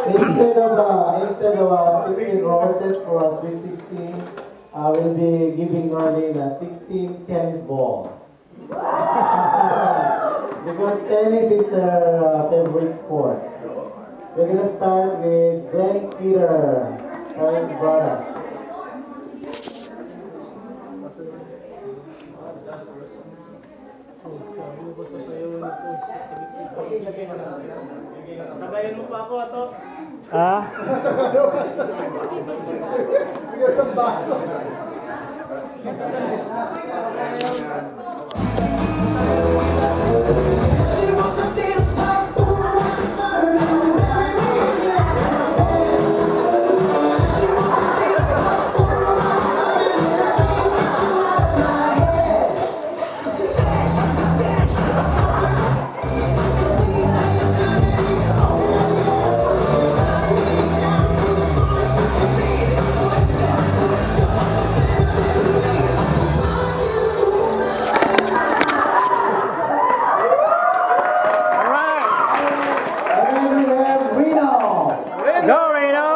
Instead of 16 roses for a sweet 16, I will be giving Marlene a 16 tennis ball. Because tennis is her favorite sport. We're gonna start with Glenn Peter, her brother. Sabayan mo pa ako, ato. Ah? Go, Reno!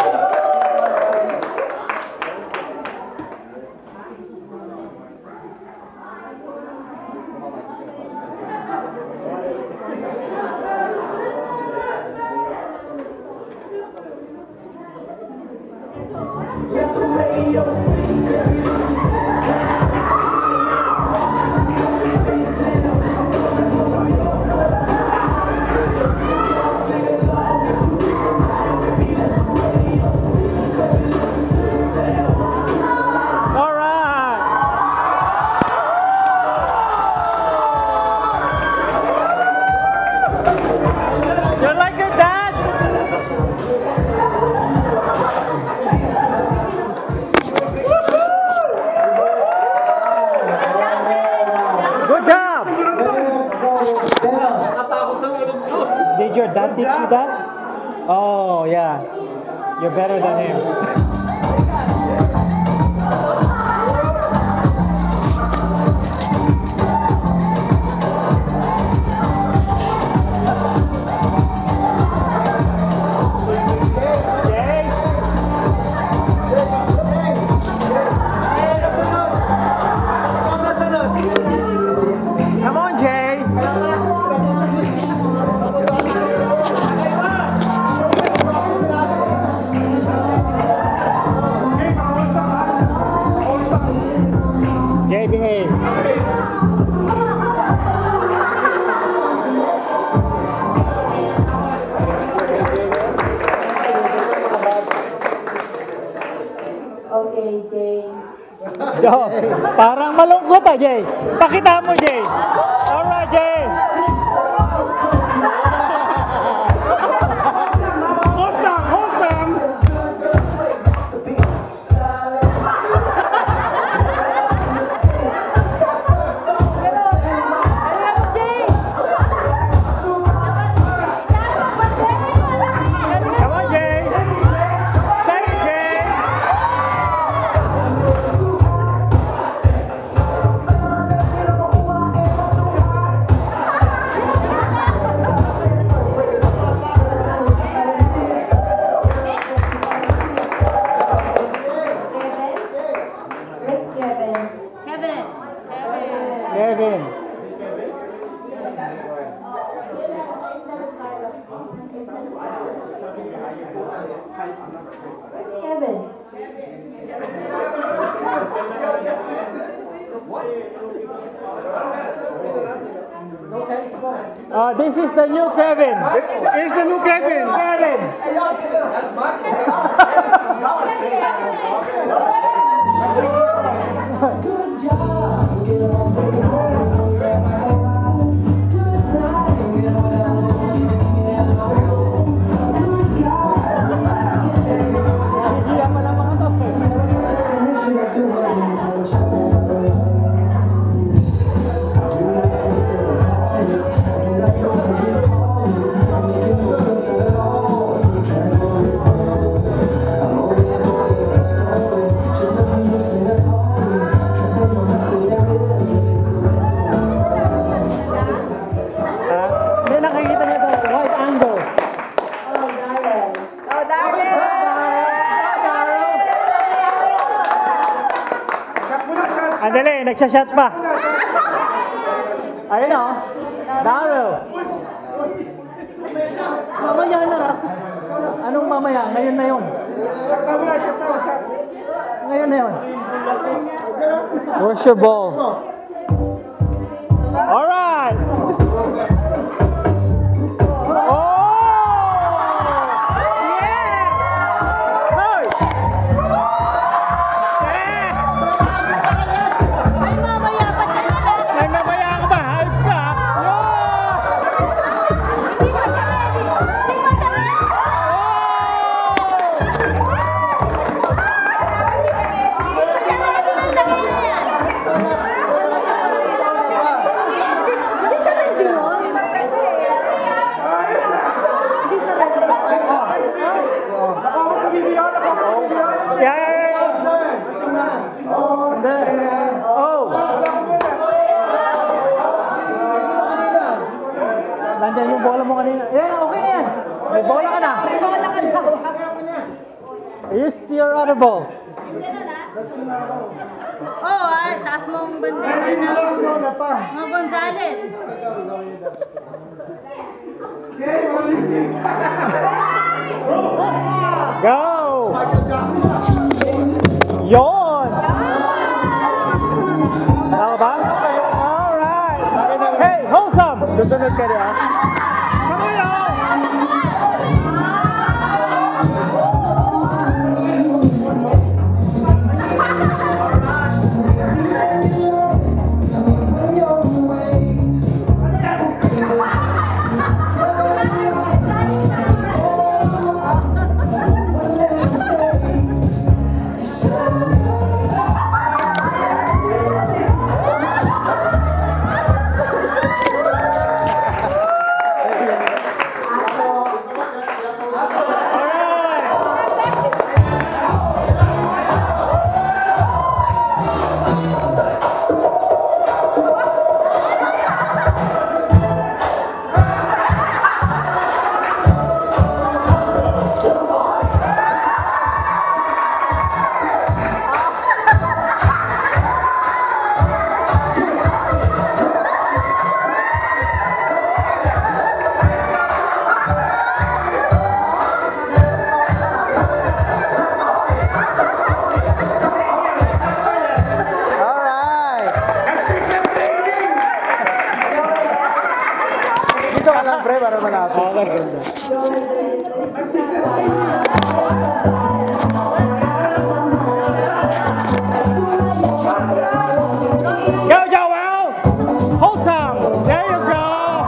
You like your dad? Good job! Did your dad teach you that? Oh, yeah. You're better than him. Come on, Jay. Jay, behave. Okay, Jay. Oh, parang malungkot ah, Jay. Pakita mo, Jay. Alright, Jay. Awesome, awesome. Come on, Jay. Thank you, Jay. Where's Kevin? Kevin. Kevin. This is the new Kevin. Here's the new Kevin. Kevin. Hihiyan pa ng mga to. dali, nagsashot pa. Ayun o. Daryl. Mamaya na ra. Anong mamaya? Ngayon na yun. Ngayon na yun. Where's your ball? Alright! Oh! Yeah! Hey! Yeah! Ay, mamaya pa siya na. May mamaya ka ba? Hype ka? Yo! Hindi pa siya ready. Hindi pa siya ready. Yeah, yeah, yeah. Oh! Nandiyan yung bola mo kanina. Yan, okay na yan. May bola ka na. Here's your other ball. Taas mo ang bandera na. Mga Gonzales. Go! Yon! Tama ba? Alright! Hey, wholesome! Susunod ka rin, ha? Come on, Dito ka lang, pre, para malapit. Okay. Go, Joel! Wholesome! There you go!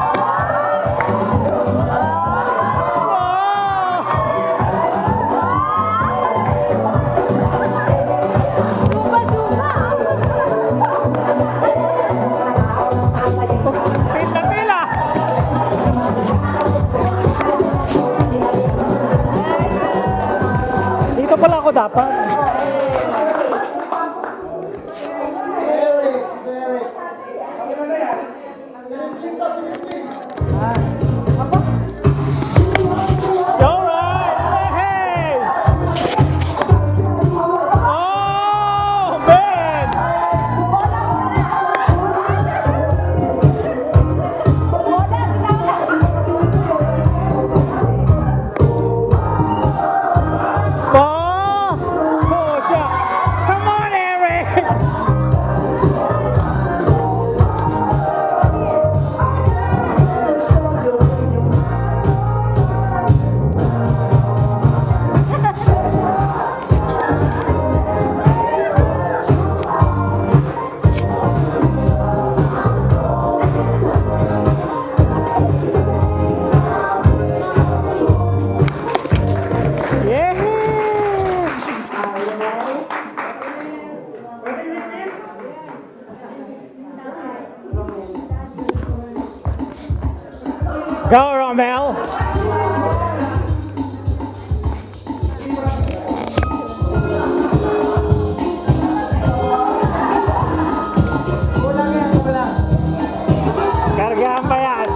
Pila-pila! Dito pala ako dapat. Alright! Hey! Oh, man! Oh! Pucha! Come on, Eric! Go, Romel! Kargahan pa yan!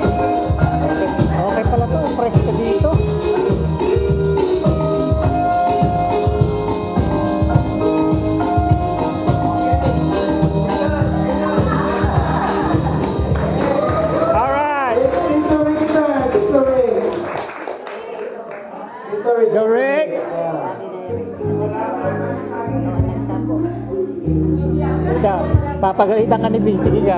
Okay pala to, fresh ka dito. Papagalitan ka ni B. Sige ka.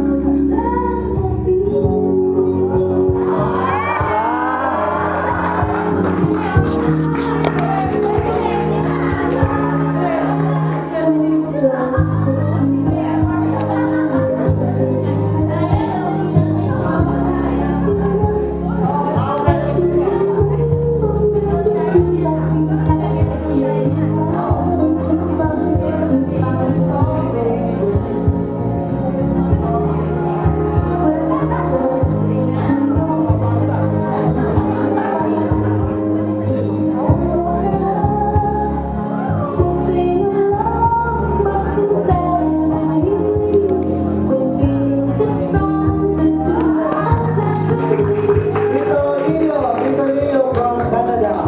Tito Leo from Canada.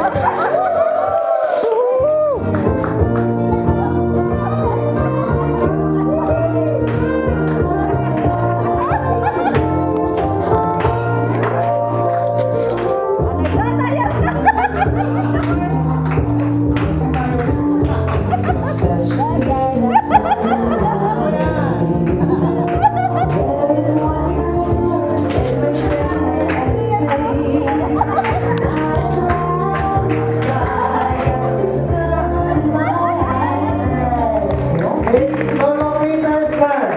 It's Lolo Peter's turn.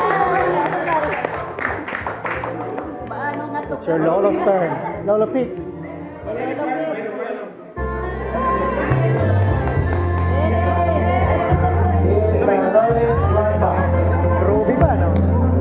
It's your Lolo's turn. Lolo Pete. It's Lawrence Wanda. Ruby ba, no?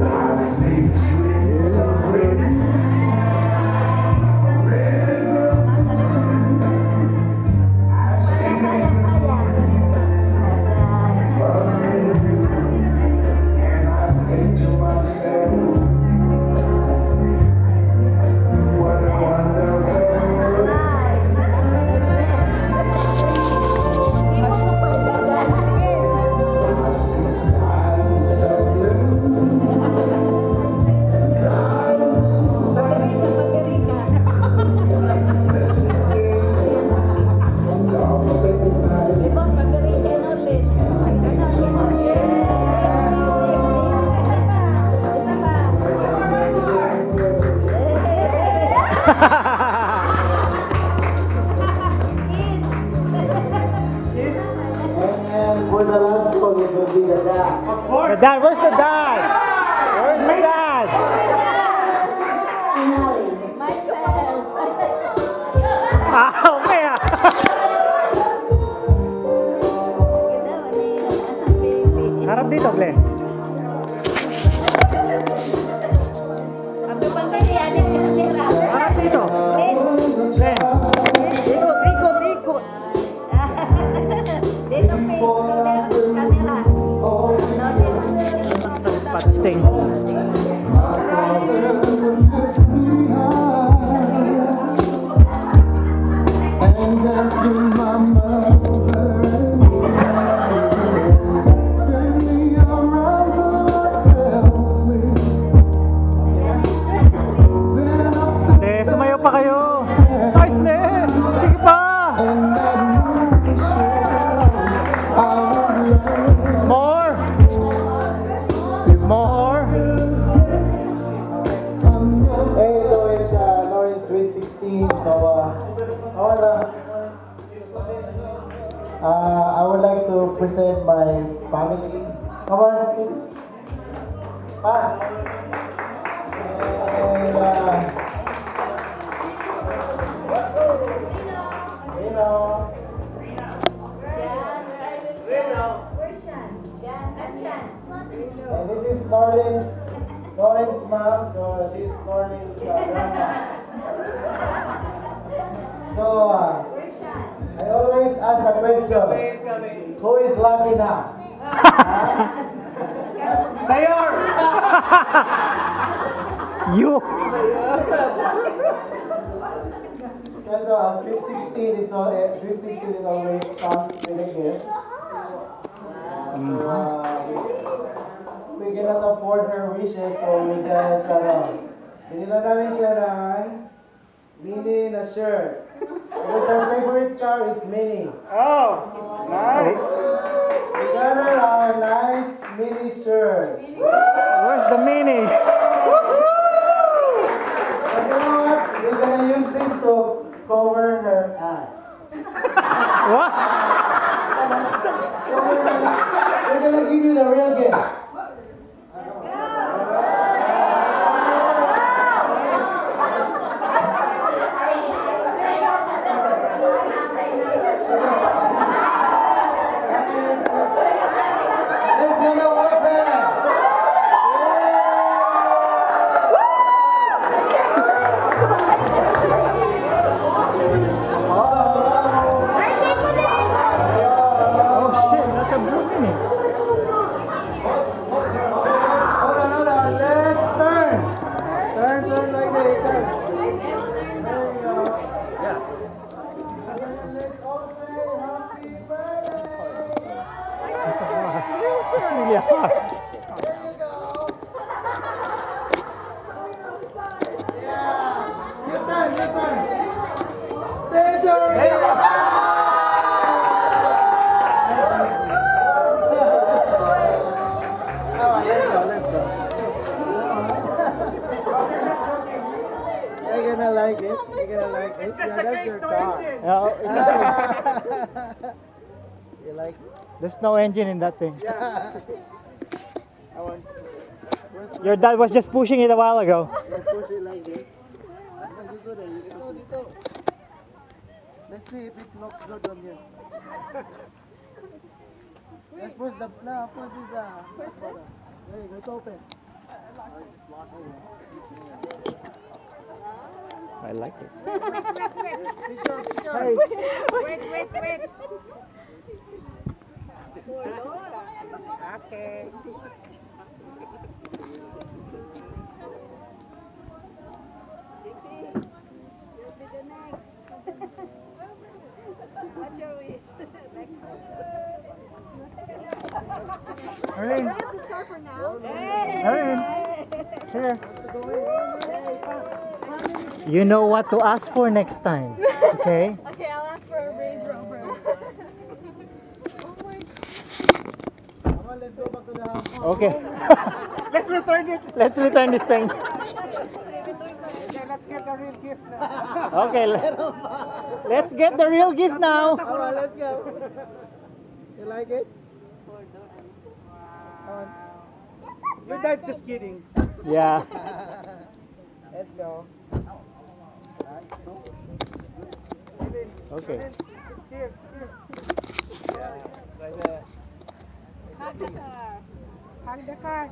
And for the last one, it will be the dad. The dad, where's the dad? Where's my dad? Ah, okay ah. Harap dito, Glenn. Harap dito. Glenn. Ikot, ikot, ikot. Pating. And that's been my mother. Spinning around till I fell asleep. Then up Ne, sumayo pa kayo. Nice, ne. Sige pa. and that movie I would love. More. More. Hey, so it's Lawrence Sweet 16. So I would like to present my family. Come on, please. Pa. And and this is Lauren's mom, so she's Lauren's grandma. So I always ask the question, who is lucky now? Mayor! You. Because Sweet 16 is always comes with a gift. We cannot afford her wishes, so we just, binila namin siya ng mini na shirt. Because her favorite car is mini. Oh, nice. got her a nice mini shirt. Where's the mini? But you know what? We're gonna use this to cover her ass. What? We're gonna give you the real gift. Let's gonna open. Oh shit, that's a blue mini. Hold on. Let's turn. Turn like this. Turn. There you go. Yeah. Let's all say happy birthday. It's really hard. Yeah. Your turn. There's your Let's go. You're gonna like it. It's just a case, no engine. Yeah, You like it? there's no engine in that thing. Yeah. Your dad was just pushing it a while ago. Let's push it like this. Dito. Let's see if it looks good on you. Let's push the push this there you go, it's open. I like it. Hey. Wait. Okay. What's your wish? Erin, here. You know what to ask for next time, okay? Okay, I'll ask for a Range Rover. Come on, let's go back to the house. Okay. Let's return it. Let's return this thing. Okay, let's get the real gift now. Okay, let's get the real gift now. Come on, let's go. You like it? Your dad's just kidding. Yeah. Let's go. Okay. Here. Right there. Hug the car. Hang the car.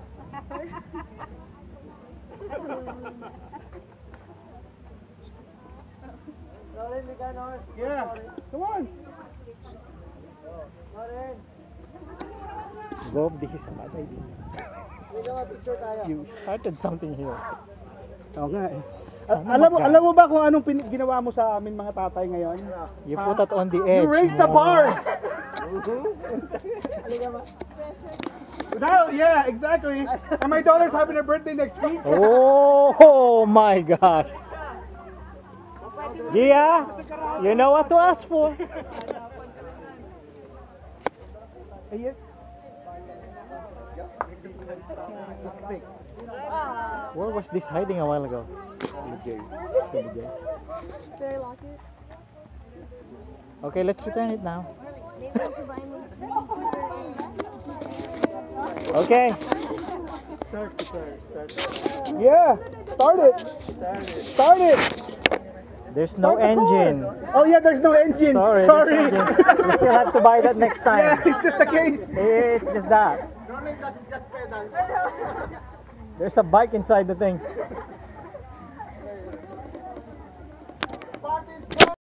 Lauren, we can on. Yeah. Come on. Lauren, Bob, this is a bad idea. we got a picture tayo. You started something here. Oo nga eh. Sana Alam mo ba kung anong ginawa mo sa amin mga tatay ngayon? You put it on the edge. You raised the more. bar. Now, yeah, exactly. And my daughter's having her birthday next week. Oh my God. Gia, you know what to ask for. Ayun. Where was this hiding a while ago? Okay, let's return it now. Okay. Yeah, start it. Start it. There's no Start the car. engine. Oh yeah, there's no engine. Sorry. Sorry. there's no engine. We still have to buy that next time. Yeah, it's just a case. It's just that. There's a bike inside the thing.